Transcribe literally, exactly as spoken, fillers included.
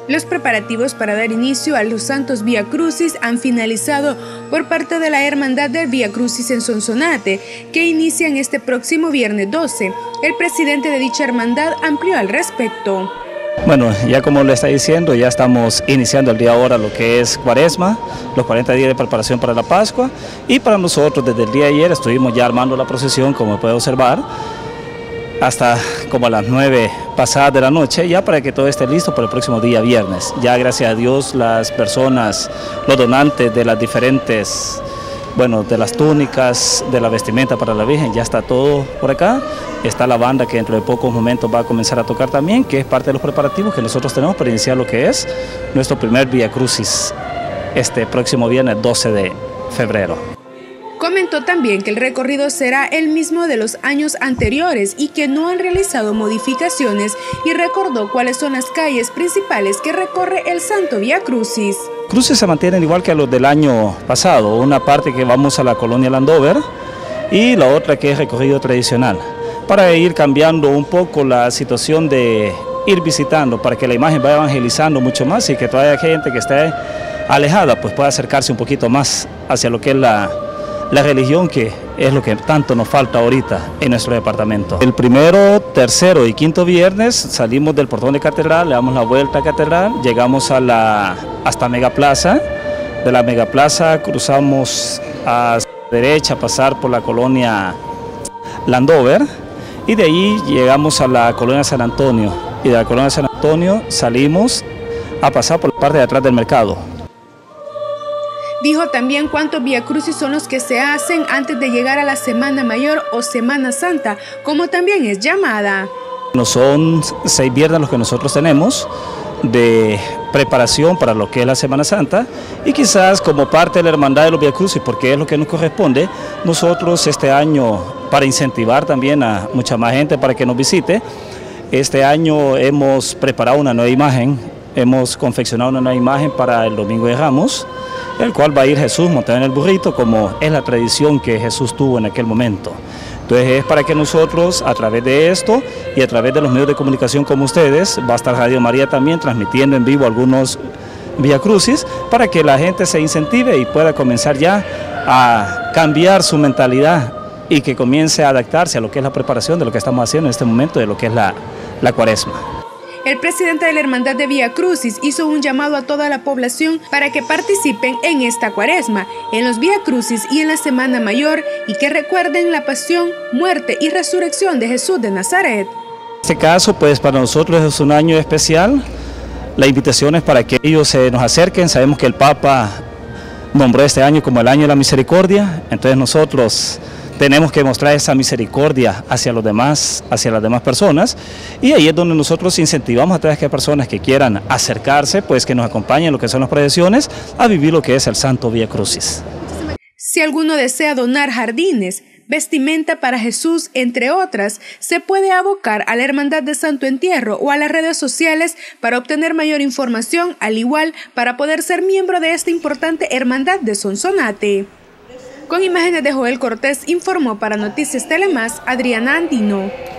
Los preparativos para dar inicio a los Santos Vía Crucis han finalizado por parte de la Hermandad del Vía Crucis en Sonsonate, que inician este próximo viernes doce. El presidente de dicha hermandad amplió al respecto. Bueno, ya como le está diciendo, ya estamos iniciando el día ahora lo que es Cuaresma, los cuarenta días de preparación para la Pascua, y para nosotros desde el día de ayer estuvimos ya armando la procesión, como puede observar, hasta como a las nueve pasadas de la noche, ya para que todo esté listo para el próximo día viernes. Ya gracias a Dios las personas, los donantes de las diferentes, bueno, de las túnicas, de la vestimenta para la Virgen, ya está todo por acá. Está la banda que dentro de pocos momentos va a comenzar a tocar también, que es parte de los preparativos que nosotros tenemos para iniciar lo que es nuestro primer Vía Crucis este próximo viernes doce de febrero. Comentó también que el recorrido será el mismo de los años anteriores y que no han realizado modificaciones, y recordó cuáles son las calles principales que recorre el Santo Vía Crucis. Cruces se mantienen igual que a los del año pasado, una parte que vamos a la colonia Landover y la otra que es recorrido tradicional, para ir cambiando un poco la situación de ir visitando, para que la imagen vaya evangelizando mucho más y que toda la gente que esté alejada pues pueda acercarse un poquito más hacia lo que es la la religión, que es lo que tanto nos falta ahorita en nuestro departamento. El primero, tercero y quinto viernes salimos del portón de Catedral, le damos la vuelta a Catedral, llegamos a la, hasta Megaplaza, de la Megaplaza cruzamos a derecha, pasar por la colonia Landover, y de ahí llegamos a la colonia San Antonio, y de la colonia San Antonio salimos a pasar por la parte de atrás del mercado. Dijo también cuántos Vía Crucis son los que se hacen antes de llegar a la Semana Mayor o Semana Santa, como también es llamada. No son seis viernes los que nosotros tenemos de preparación para lo que es la Semana Santa, y quizás como parte de la Hermandad de los Vía Crucis, porque es lo que nos corresponde, nosotros este año, para incentivar también a mucha más gente para que nos visite, este año hemos preparado una nueva imagen, hemos confeccionado una nueva imagen para el Domingo de Ramos, el cual va a ir Jesús montado en el burrito, como es la tradición que Jesús tuvo en aquel momento. Entonces es para que nosotros, a través de esto y a través de los medios de comunicación como ustedes, va a estar Radio María también transmitiendo en vivo algunos Vía Crucis, para que la gente se incentive y pueda comenzar ya a cambiar su mentalidad y que comience a adaptarse a lo que es la preparación de lo que estamos haciendo en este momento, de lo que es la, la Cuaresma. El presidente de la Hermandad de Vía Crucis hizo un llamado a toda la población para que participen en esta Cuaresma, en los Vía Crucis y en la Semana Mayor, y que recuerden la pasión, muerte y resurrección de Jesús de Nazaret. En este caso, pues para nosotros es un año especial. La invitación es para que ellos se nos acerquen. Sabemos que el Papa nombró este año como el año de la misericordia, entonces nosotros tenemos que mostrar esa misericordia hacia los demás, hacia las demás personas, y ahí es donde nosotros incentivamos a todas aquellas personas que quieran acercarse, pues que nos acompañen en lo que son las procesiones, a vivir lo que es el Santo Vía Crucis. Si alguno desea donar jardines, vestimenta para Jesús, entre otras, se puede abocar a la Hermandad de Santo Entierro o a las redes sociales para obtener mayor información, al igual para poder ser miembro de esta importante hermandad de Sonsonate. Con imágenes de Joel Cortés, informó para Noticias Telemás, Adriana Andino.